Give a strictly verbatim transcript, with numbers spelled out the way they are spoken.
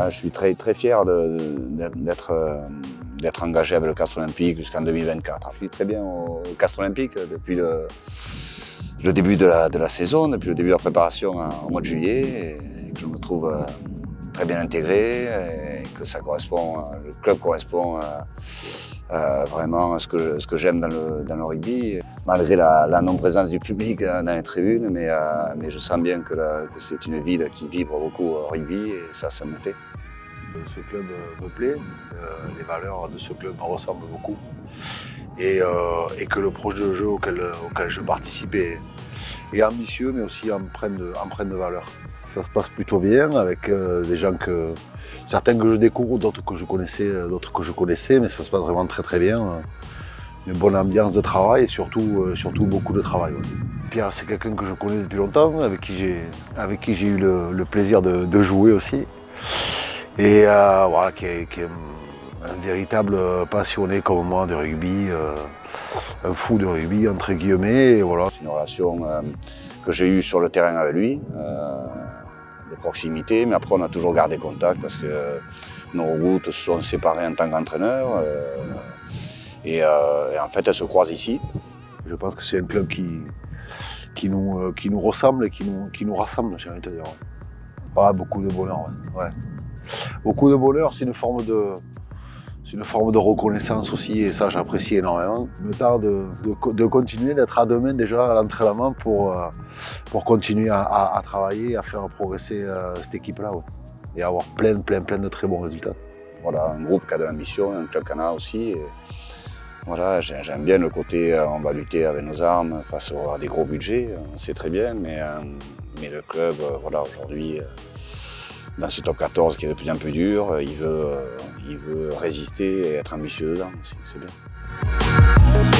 Euh, je suis très, très fier d'être d'être engagé avec le Castres Olympique jusqu'en deux mille vingt-quatre. Je suis très bien au Castres Olympique depuis le, le début de la, de la saison, depuis le début de la préparation au mois de juillet, et que je me trouve très bien intégré, et que ça correspond, le club correspond à, à vraiment à ce que, ce que j'aime dans le, dans le rugby, malgré la, la non-présence du public dans les tribunes, mais, euh, mais je sens bien que, que c'est une ville qui vibre beaucoup au rugby, et ça, ça me plaît. Ce club me plaît, euh, les valeurs de ce club me ressemblent beaucoup, et, euh, et que le projet de jeu auquel, auquel je participe est, est ambitieux, mais aussi empreint de, empreint de valeur. Ça se passe plutôt bien avec euh, des gens que certains que je découvre, d'autres que je connaissais, d'autres que je connaissais, mais ça se passe vraiment très très bien. Une bonne ambiance de travail et surtout, euh, surtout beaucoup de travail. Ouais. Pierre, c'est quelqu'un que je connais depuis longtemps, avec qui j'ai avec qui j'ai eu le, le plaisir de, de jouer aussi, et euh, voilà, qui est, qui est un véritable passionné comme moi de rugby, euh, un fou de rugby entre guillemets. Et voilà. C'est une relation euh, que j'ai eue sur le terrain avec lui. Euh, de proximité, mais après on a toujours gardé contact parce que euh, nos routes se sont séparées en tant qu'entraîneur, euh, et, euh, et en fait elles se croisent ici. Je pense que c'est un club qui, qui, nous, euh, qui nous ressemble et qui nous, qui nous rassemble, j'ai envie de te dire. Ouais, beaucoup de bonheur, ouais. Ouais. Beaucoup de bonheur, c'est une forme de, c'est une forme de reconnaissance aussi, et ça j'apprécie énormément. Le temps de, de, de continuer, d'être à demain déjà à l'entraînement pour, euh, pour continuer à, à, à travailler, à faire progresser euh, cette équipe-là, ouais. Et avoir plein, plein, plein de très bons résultats. Voilà, un groupe qui a de l'ambition, un club qui en a aussi. Et voilà, j'aime bien le côté euh, on va lutter avec nos armes face à des gros budgets, on sait très bien, mais, euh, mais le club, euh, voilà, aujourd'hui, euh, dans ce top quatorze qui est de plus en plus dur, il veut, il veut résister et être ambitieux dedans, c'est bien.